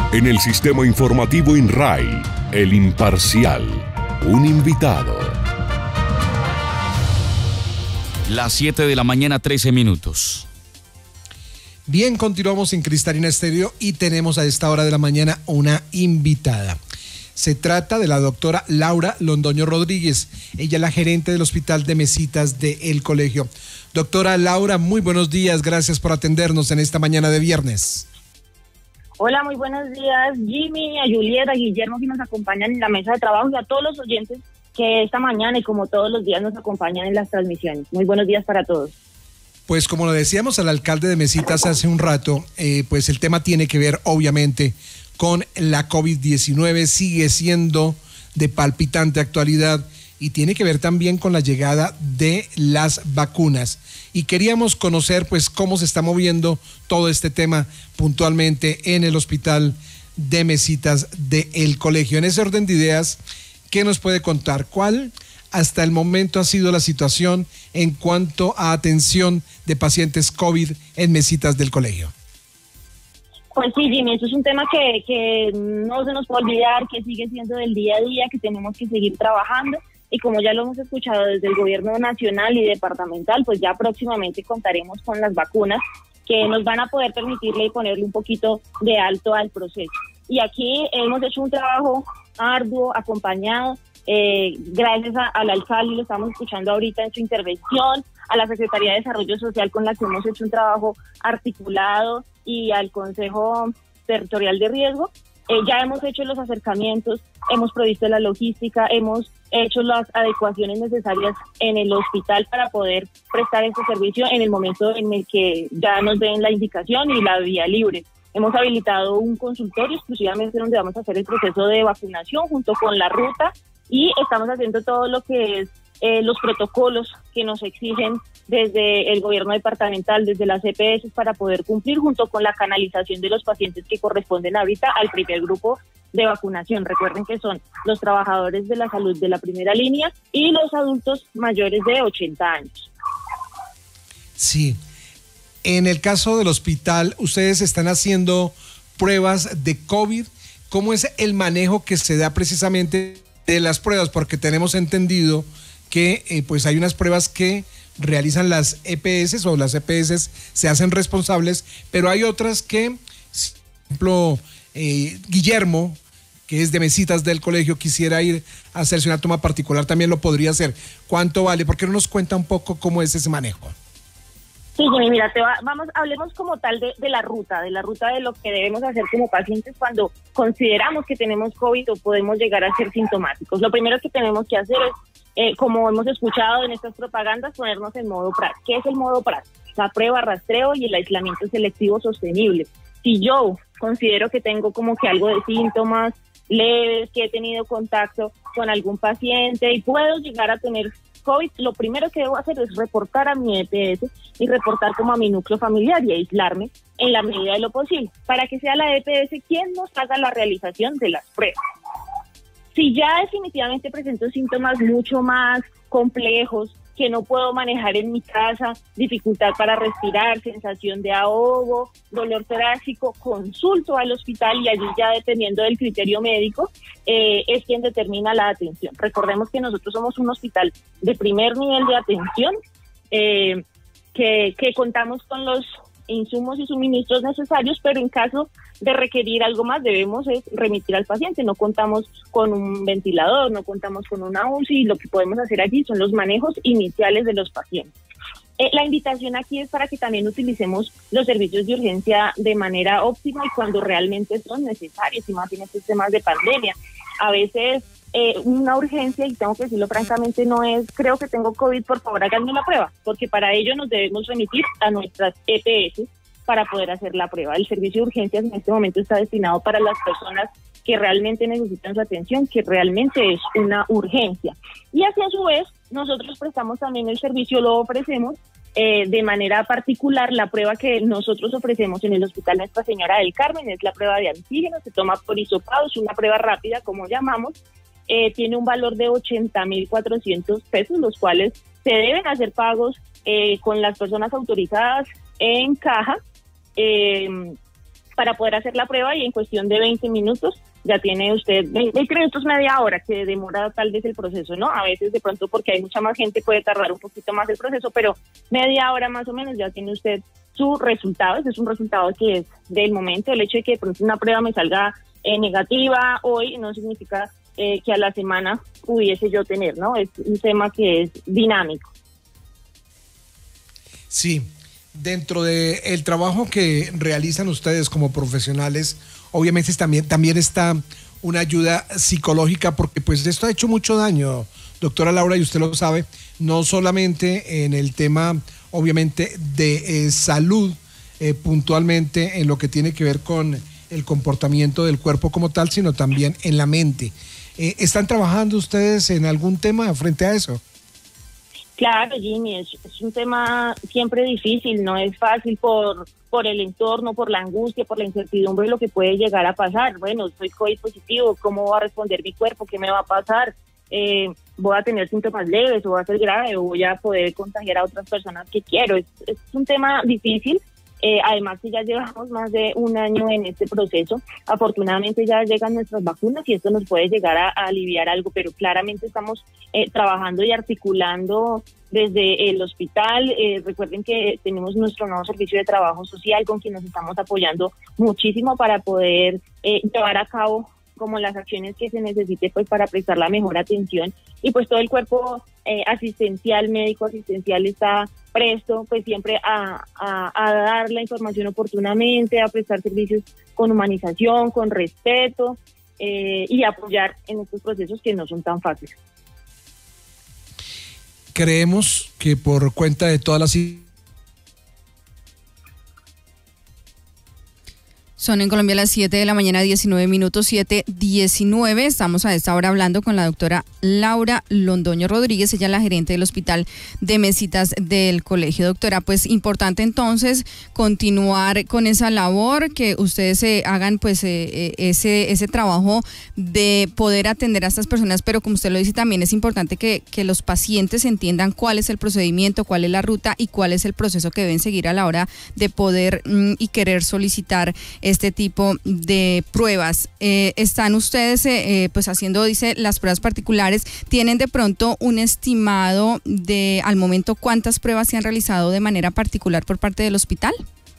En el sistema informativo INRAI, El Imparcial, un invitado. Las 7 de la mañana, 13 minutos. Bien, continuamos en Cristalina Estéreo y tenemos a esta hora de la mañana una invitada. Se trata de la doctora Laura Londoño Rodríguez. Ella es la gerente del Hospital de Mesitas de El Colegio. Doctora Laura, muy buenos días. Gracias por atendernos en esta mañana de viernes. Hola, muy buenos días, Jimmy, a Julieta, a Guillermo, que nos acompañan en la mesa de trabajo, y a todos los oyentes que esta mañana y como todos los días nos acompañan en las transmisiones. Muy buenos días para todos. Pues como lo decíamos al alcalde de Mesitas hace un rato, pues el tema tiene que ver obviamente con la COVID-19, sigue siendo de palpitante actualidad y tiene que ver también con la llegada de las vacunas. Y queríamos conocer pues cómo se está moviendo todo este tema puntualmente en el Hospital de Mesitas de El Colegio. En ese orden de ideas, ¿qué nos puede contar? ¿Cuál hasta el momento ha sido la situación en cuanto a atención de pacientes COVID en Mesitas del Colegio? Pues sí, Jimmy, eso es un tema que no se nos puede olvidar, que sigue siendo del día a día, que tenemos que seguir trabajando, y como ya lo hemos escuchado desde el gobierno nacional y departamental, pues ya próximamente contaremos con las vacunas que nos van a poder permitirle y ponerle un poquito de alto al proceso. Y aquí hemos hecho un trabajo arduo, acompañado, gracias al alcalde, lo estamos escuchando ahorita en su intervención, a la Secretaría de Desarrollo Social con la que hemos hecho un trabajo articulado, y al Consejo Territorial de Riesgo. Ya hemos hecho los acercamientos, hemos provisto la logística, hemos hecho las adecuaciones necesarias en el hospital para poder prestar este servicio en el momento en el que ya nos den la indicación y la vía libre. Hemos habilitado un consultorio exclusivamente donde vamos a hacer el proceso de vacunación junto con la ruta, y estamos haciendo todo lo que es los protocolos que nos exigen desde el gobierno departamental, desde las EPS, para poder cumplir, junto con la canalización de los pacientes que corresponden ahorita al primer grupo de vacunación. Recuerden que son los trabajadores de la salud de la primera línea y los adultos mayores de 80 años. Sí. En el caso del hospital, ustedes están haciendo pruebas de COVID. ¿Cómo es el manejo que se da precisamente de las pruebas? Porque tenemos entendido que pues hay unas pruebas que realizan las EPS, o las EPS se hacen responsables, pero hay otras que, por ejemplo, Guillermo, que es de Mesitas del Colegio, quisiera ir a hacerse una toma particular, también lo podría hacer. ¿Cuánto vale? ¿Por qué no nos cuenta un poco cómo es ese manejo? Sí, Jimmy, mira, hablemos como tal de la ruta de lo que debemos hacer como pacientes cuando consideramos que tenemos COVID o podemos llegar a ser sintomáticos. Lo primero que tenemos que hacer es, como hemos escuchado en estas propagandas, ponernos en modo PRAS. ¿Qué es el modo PRAS? La prueba, rastreo y el aislamiento selectivo sostenible. Si yo considero que tengo como que algo de síntomas leves, que he tenido contacto con algún paciente y puedo llegar a tener COVID, lo primero que debo hacer es reportar a mi EPS y reportar como a mi núcleo familiar y aislarme en la medida de lo posible, para que sea la EPS quien nos haga la realización de las pruebas. Si ya definitivamente presento síntomas mucho más complejos que no puedo manejar en mi casa, dificultad para respirar, sensación de ahogo, dolor torácico, consulto al hospital, y allí ya, dependiendo del criterio médico, es quien determina la atención. Recordemos que nosotros somos un hospital de primer nivel de atención, que contamos con los insumos y suministros necesarios, pero en caso de requerir algo más debemos remitir al paciente. No contamos con un ventilador, no contamos con una UCI, lo que podemos hacer allí son los manejos iniciales de los pacientes. La invitación aquí es para que también utilicemos los servicios de urgencia de manera óptima y cuando realmente son necesarios, y más en estos temas de pandemia. A veces una urgencia, y tengo que decirlo francamente, no es creo que tengo COVID, por favor háganme la prueba, porque para ello nos debemos remitir a nuestras EPS para poder hacer la prueba. El servicio de urgencias en este momento está destinado para las personas que realmente necesitan su atención, que realmente es una urgencia. Y así a su vez, nosotros prestamos también el servicio, lo ofrecemos de manera particular. La prueba que nosotros ofrecemos en el Hospital Nuestra Señora del Carmen es la prueba de antígenos, se toma por hisopado, es una prueba rápida, como llamamos, tiene un valor de 80.400 pesos, los cuales se deben hacer pagos con las personas autorizadas en caja, para poder hacer la prueba y en cuestión de 20 minutos ya tiene usted 20 minutos, media hora que demora tal vez el proceso, ¿no? A veces de pronto porque hay mucha más gente puede tardar un poquito más el proceso, pero media hora más o menos ya tiene usted su resultado. Ese es un resultado que es del momento. El hecho de que de pronto una prueba me salga negativa hoy no significa que a la semana pudiese yo tener, ¿no? Es un tema que es dinámico. Sí, dentro del trabajo que realizan ustedes como profesionales, obviamente también está una ayuda psicológica, porque pues esto ha hecho mucho daño, doctora Laura, y usted lo sabe, no solamente en el tema, obviamente, de salud, puntualmente en lo que tiene que ver con el comportamiento del cuerpo como tal, sino también en la mente. ¿Están trabajando ustedes en algún tema frente a eso? Claro, Jimmy, es un tema siempre difícil, no es fácil por el entorno, por la angustia, por la incertidumbre de lo que puede llegar a pasar. Bueno, soy COVID positivo, ¿cómo va a responder mi cuerpo? ¿Qué me va a pasar? ¿Voy a tener síntomas leves o va a ser grave o voy a poder contagiar a otras personas que quiero? Es un tema difícil. Además que ya llevamos más de un año en este proceso. Afortunadamente ya llegan nuestras vacunas y esto nos puede llegar a aliviar algo, pero claramente estamos trabajando y articulando desde el hospital. Recuerden que tenemos nuestro nuevo servicio de trabajo social con quien nos estamos apoyando muchísimo para poder llevar a cabo como las acciones que se necesite pues para prestar la mejor atención, y pues todo el cuerpo asistencial, médico asistencial está presto pues siempre a dar la información oportunamente, a prestar servicios con humanización, con respeto y apoyar en estos procesos que no son tan fáciles. Creemos que por cuenta de todas las... Son en Colombia las 7 de la mañana, 19 minutos, 7:19. Estamos a esta hora hablando con la doctora Laura Londoño Rodríguez, ella es la gerente del Hospital de Mesitas del Colegio. Doctora, pues importante entonces continuar con esa labor, que ustedes hagan pues ese trabajo de poder atender a estas personas, pero como usted lo dice, también es importante que los pacientes entiendan cuál es el procedimiento, cuál es la ruta y cuál es el proceso que deben seguir a la hora de poder y querer solicitar este tipo de pruebas. Están ustedes pues haciendo, dice, las pruebas particulares. ¿Tienen de pronto un estimado de al momento cuántas pruebas se han realizado de manera particular por parte del hospital?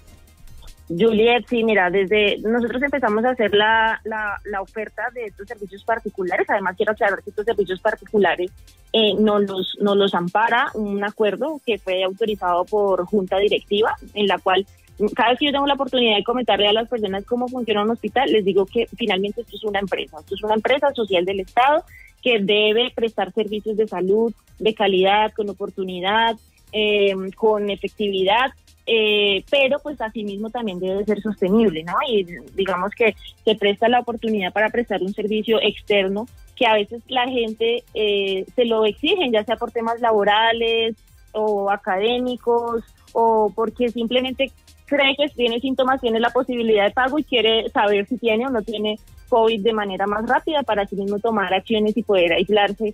Juliet, sí, mira, desde nosotros empezamos a hacer la oferta de estos servicios particulares. Además, quiero aclarar que estos servicios particulares nos los ampara un acuerdo que fue autorizado por junta directiva, en la cual cada vez que yo tengo la oportunidad de comentarle a las personas cómo funciona un hospital, les digo que finalmente esto es una empresa social del Estado que debe prestar servicios de salud, de calidad, con oportunidad, con efectividad, pero pues asimismo también debe ser sostenible, ¿no? Y digamos que se presta la oportunidad para prestar un servicio externo que a veces la gente se lo exigen, ya sea por temas laborales o académicos o porque simplemente cree que tiene síntomas, tiene la posibilidad de pago y quiere saber si tiene o no tiene COVID de manera más rápida para así mismo tomar acciones y poder aislarse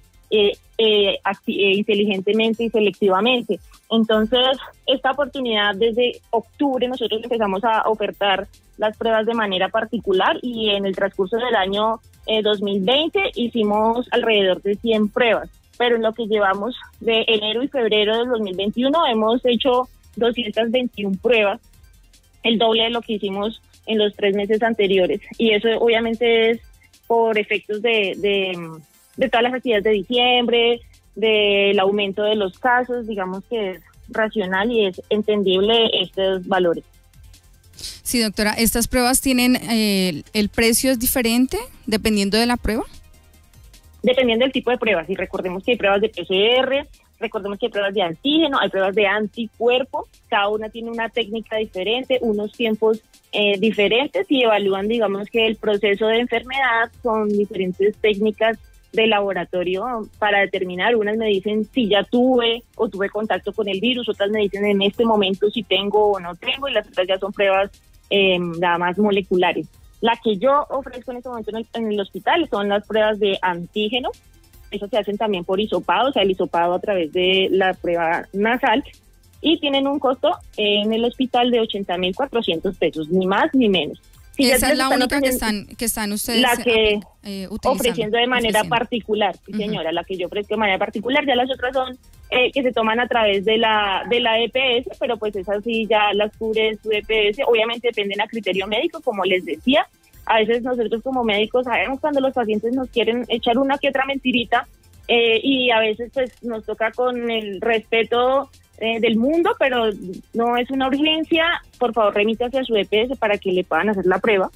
inteligentemente y selectivamente. Entonces, esta oportunidad desde octubre nosotros empezamos a ofertar las pruebas de manera particular y en el transcurso del año 2020 hicimos alrededor de 100 pruebas, pero en lo que llevamos de enero y febrero del 2021 hemos hecho 221 pruebas, el doble de lo que hicimos en los 3 meses anteriores, y eso obviamente es por efectos de todas las actividades de diciembre, del aumento de los casos. Digamos que es racional y es entendible estos valores. Sí, doctora, ¿estas pruebas tienen, el precio es diferente dependiendo de la prueba? Dependiendo del tipo de pruebas, y recordemos que hay pruebas de PCR, recordemos que hay pruebas de antígeno, hay pruebas de anticuerpo, cada una tiene una técnica diferente, unos tiempos diferentes, y evalúan, digamos, que el proceso de enfermedad con diferentes técnicas de laboratorio para determinar. Unas me dicen si ya tuve o tuve contacto con el virus, otras me dicen en este momento si tengo o no tengo, y las otras ya son pruebas nada más moleculares. La que yo ofrezco en este momento en el hospital son las pruebas de antígeno. Eso se hacen también por hisopado, o sea, el hisopado a través de la prueba nasal, y tienen un costo en el hospital de 80,400 pesos, ni más ni menos. Sí, esa es la única que están ustedes la que ofreciendo de manera particular, sí, señora, la que yo ofrezco de manera particular. Ya las otras son que se toman a través de la EPS, pero pues esas sí ya las cubre su EPS. Obviamente dependen a criterio médico, como les decía. A veces nosotros como médicos sabemos cuando los pacientes nos quieren echar una que otra mentirita, y a veces pues nos toca con el respeto del mundo, pero no es una urgencia. Por favor, remítase a su EPS para que le puedan hacer la prueba.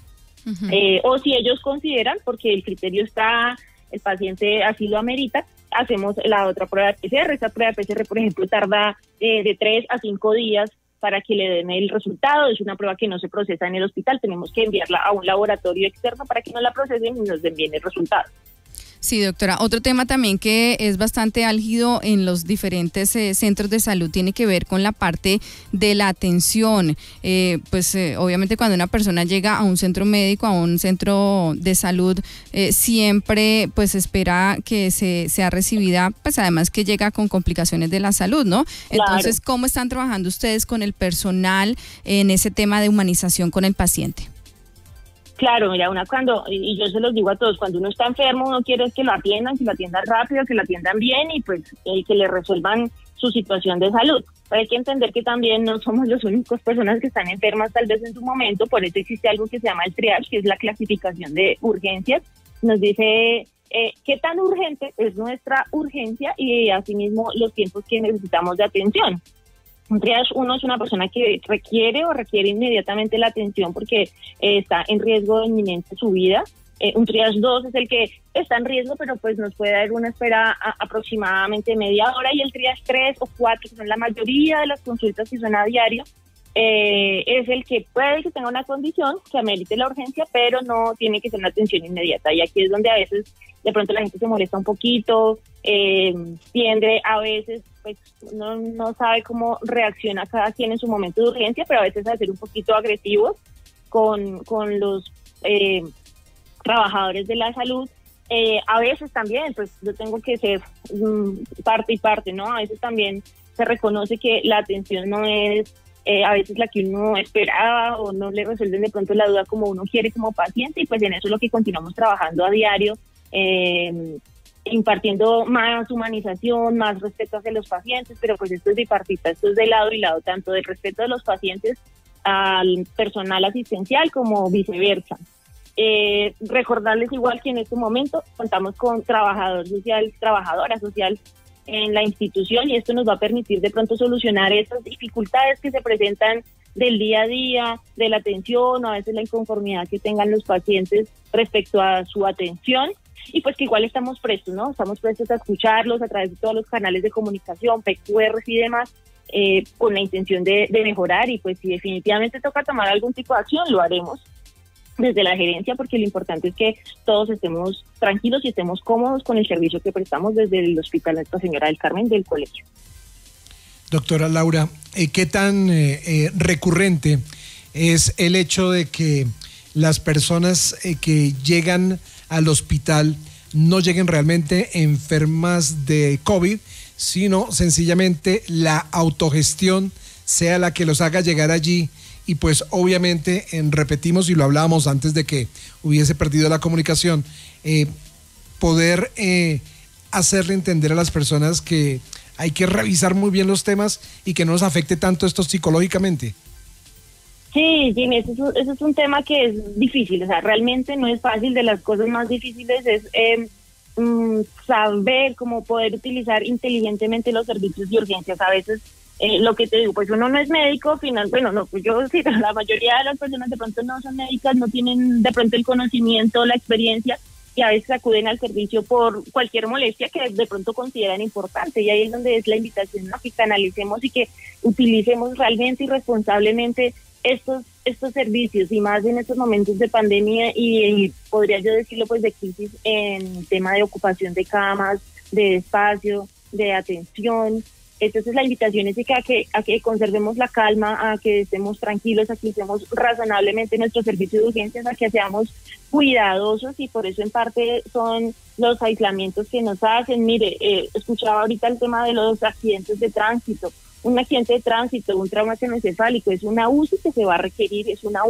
O si ellos consideran, porque el criterio está, el paciente así lo amerita, hacemos la otra prueba de PCR. Esa prueba de PCR, por ejemplo, tarda de 3 a 5 días para que le den el resultado. Es una prueba que no se procesa en el hospital, tenemos que enviarla a un laboratorio externo para que nos la procesen y nos envíen el resultado. Sí, doctora. Otro tema también que es bastante álgido en los diferentes centros de salud tiene que ver con la parte de la atención. Obviamente cuando una persona llega a un centro médico, a un centro de salud, siempre pues espera que sea recibida, pues además que llega con complicaciones de la salud, ¿no? Entonces, ¿cómo están trabajando ustedes con el personal en ese tema de humanización con el paciente? Claro, mira, y yo se los digo a todos, cuando uno está enfermo, uno quiere que lo atiendan rápido, que lo atiendan bien y pues que le resuelvan su situación de salud. Pero hay que entender que también no somos las únicas personas que están enfermas tal vez en su momento, por eso existe algo que se llama el triage, que es la clasificación de urgencias. Nos dice qué tan urgente es nuestra urgencia y asimismo los tiempos que necesitamos de atención. Un triage 1 es una persona que requiere inmediatamente la atención porque está en riesgo inminente su vida. Un triage 2 es el que está en riesgo, pero pues nos puede dar una espera aproximadamente media hora. Y el triage 3 o 4, que son la mayoría de las consultas que son a diario, es el que puede que tenga una condición que amerite la urgencia, pero no tiene que ser una atención inmediata. Y aquí es donde a veces de pronto la gente se molesta un poquito, tiende a veces, pues no sabe cómo reacciona cada quien en su momento de urgencia, pero a veces a ser un poquito agresivos con los trabajadores de la salud. A veces también, pues yo tengo que ser parte y parte, ¿no? A veces también se reconoce que la atención no es a veces la que uno esperaba o no le resuelven de pronto la duda como uno quiere como paciente, y pues en eso es lo que continuamos trabajando a diario, impartiendo más humanización, más respeto hacia los pacientes, pero pues esto es bipartita, esto es de lado y lado, tanto del respeto de los pacientes al personal asistencial como viceversa. Recordarles igual que en este momento contamos con trabajador social, trabajadora social en la institución, y esto nos va a permitir de pronto solucionar esas dificultades que se presentan del día a día, de la atención, o a veces la inconformidad que tengan los pacientes respecto a su atención, y pues que igual estamos prestos, ¿no? Estamos prestos a escucharlos a través de todos los canales de comunicación, PQRs y demás, con la intención de mejorar, y pues si definitivamente toca tomar algún tipo de acción, lo haremos desde la gerencia, porque lo importante es que todos estemos tranquilos y estemos cómodos con el servicio que prestamos desde el Hospital Nuestra Señora del Carmen del colegio. Doctora Laura, ¿qué tan recurrente es el hecho de que las personas que llegan al hospital no lleguen realmente enfermas de COVID, sino sencillamente la autogestión sea la que los haga llegar allí? Y pues obviamente, repetimos y lo hablábamos antes de que hubiese perdido la comunicación, poder hacerle entender a las personas que hay que revisar muy bien los temas y que no nos afecte tanto esto psicológicamente. Sí, Jimmy, eso es un tema que es difícil, o sea, realmente no es fácil. De las cosas más difíciles es saber cómo poder utilizar inteligentemente los servicios de urgencias. A veces lo que te digo, pues uno no es médico, pues yo sí, pero la mayoría de las personas de pronto no son médicas, no tienen de pronto el conocimiento, la experiencia, y a veces acuden al servicio por cualquier molestia que de pronto consideran importante, y ahí es donde es la invitación a que canalicemos y que utilicemos realmente y responsablemente estos servicios, y más en estos momentos de pandemia y podría yo decirlo pues de crisis en tema de ocupación de camas, de espacio, de atención. Entonces la invitación es a que conservemos la calma, a que estemos tranquilos, a que usemos razonablemente nuestro servicio de urgencias, a que seamos cuidadosos, y por eso en parte son los aislamientos que nos hacen. Mire, escuchaba ahorita el tema de los accidentes de tránsito. Un accidente de tránsito, un trauma craneoencefálico, es una UCI que se va a requerir, es una UCI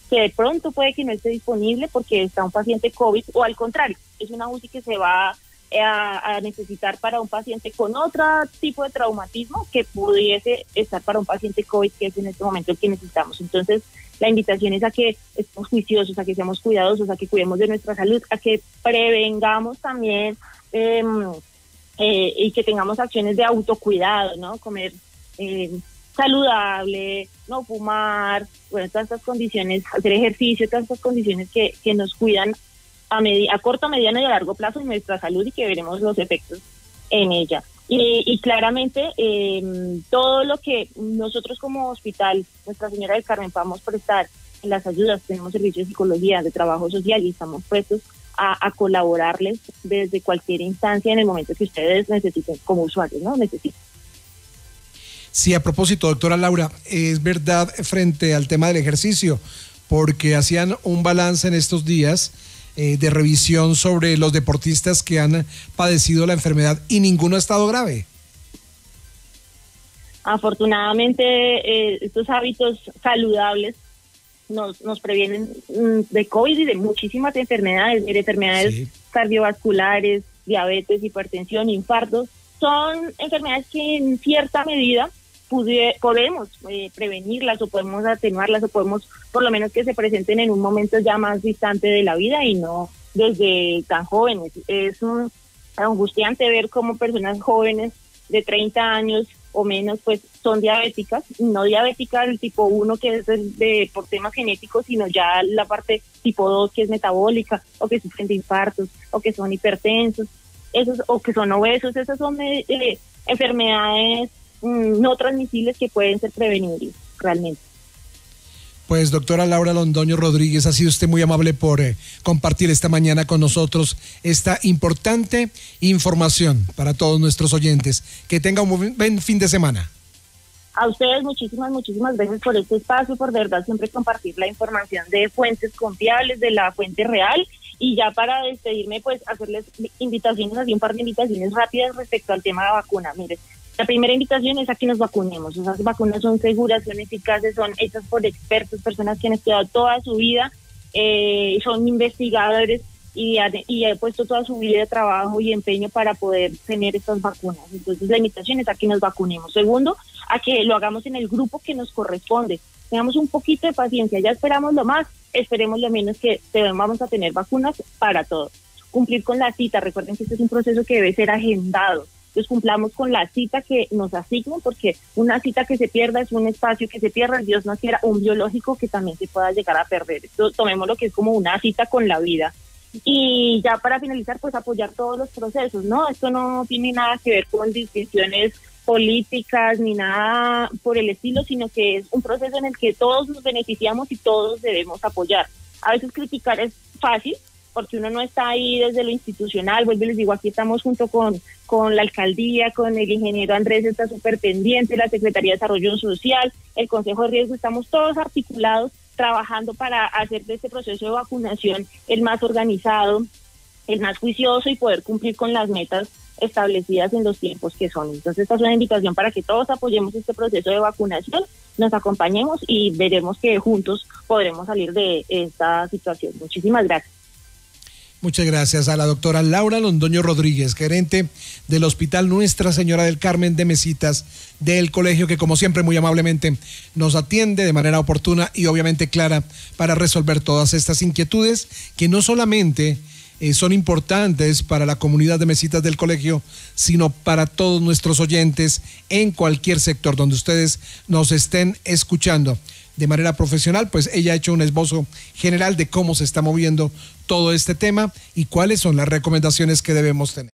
que de pronto puede que no esté disponible porque está un paciente COVID, o al contrario, es una UCI que se va a necesitar para un paciente con otro tipo de traumatismo que pudiese estar para un paciente COVID, que es en este momento el que necesitamos. Entonces, la invitación es a que estemos juiciosos, a que seamos cuidadosos, a que cuidemos de nuestra salud, a que prevengamos también y que tengamos acciones de autocuidado, ¿no? Comer saludable, no fumar, bueno, todas estas condiciones, hacer ejercicio, todas estas condiciones que nos cuidan a corto, mediano y a largo plazo en nuestra salud, y que veremos los efectos en ella. Y claramente todo lo que nosotros como hospital, Nuestra Señora del Carmen, podamos prestar en las ayudas, tenemos servicios de psicología, de trabajo social, y estamos prestos a colaborarles desde cualquier instancia en el momento que ustedes necesiten, como usuarios, ¿no? Necesiten. Sí, a propósito, doctora Laura, es verdad frente al tema del ejercicio, porque hacían un balance en estos días de revisión sobre los deportistas que han padecido la enfermedad y ninguno ha estado grave. Afortunadamente, estos hábitos saludables nos previenen de COVID y de muchísimas enfermedades, sí, cardiovasculares, diabetes, hipertensión, infartos. Son enfermedades que en cierta medida podemos prevenirlas, o podemos atenuarlas, o podemos por lo menos que se presenten en un momento ya más distante de la vida y no desde tan jóvenes. Es angustiante ver cómo personas jóvenes de 30 años o menos pues son diabéticas, no diabéticas el tipo 1 que es por temas genéticos, sino ya la parte tipo 2 que es metabólica, o que sufren de infartos, o que son hipertensos, o que son obesos. Esas son enfermedades no transmisibles que pueden ser prevenibles realmente. Pues doctora Laura Londoño Rodríguez, ha sido usted muy amable por compartir esta mañana con nosotros esta importante información para todos nuestros oyentes. Que tenga un buen fin de semana. A ustedes muchísimas gracias por este espacio, por de verdad siempre compartir la información de fuentes confiables, de la fuente real. Y ya para despedirme, pues hacerles invitaciones, así un par de invitaciones rápidas respecto al tema de la vacuna. Mire, la primera invitación es a que nos vacunemos. Esas vacunas son seguras, son eficaces, son hechas por expertos, personas que han estudiado toda su vida, son investigadores y han puesto toda su vida de trabajo y empeño para poder tener estas vacunas. Entonces la invitación es a que nos vacunemos. Segundo, a que lo hagamos en el grupo que nos corresponde. Tengamos un poquito de paciencia, ya esperamos lo más, esperemos lo menos, que vamos a tener vacunas para todos. Cumplir con la cita, recuerden que este es un proceso que debe ser agendado. Entonces cumplamos con la cita que nos asignan, porque una cita que se pierda es un espacio que se pierda, Dios no quiera, un biológico que también se pueda llegar a perder. Esto tomemos lo que es como una cita con la vida. Y ya para finalizar, pues apoyar todos los procesos, ¿no? Esto no tiene nada que ver con discusiones políticas ni nada por el estilo, sino que es un proceso en el que todos nos beneficiamos y todos debemos apoyar. A veces criticar es fácil, porque uno no está ahí desde lo institucional. Vuelvo y les digo, aquí estamos junto con la alcaldía, con el ingeniero Andrés, está súper pendiente, la Secretaría de Desarrollo Social, el Consejo de Riesgo, estamos todos articulados trabajando para hacer de este proceso de vacunación el más organizado, el más juicioso, y poder cumplir con las metas establecidas en los tiempos que son. Entonces esta es una invitación para que todos apoyemos este proceso de vacunación, nos acompañemos y veremos que juntos podremos salir de esta situación. Muchísimas gracias. Muchas gracias a la doctora Laura Londoño Rodríguez, gerente del Hospital Nuestra Señora del Carmen de Mesitas, del colegio, que como siempre muy amablemente nos atiende de manera oportuna y obviamente clara para resolver todas estas inquietudes que no solamente son importantes para la comunidad de Mesitas del colegio, sino para todos nuestros oyentes en cualquier sector donde ustedes nos estén escuchando. De manera profesional, pues ella ha hecho un esbozo general de cómo se está moviendo todo este tema y cuáles son las recomendaciones que debemos tener.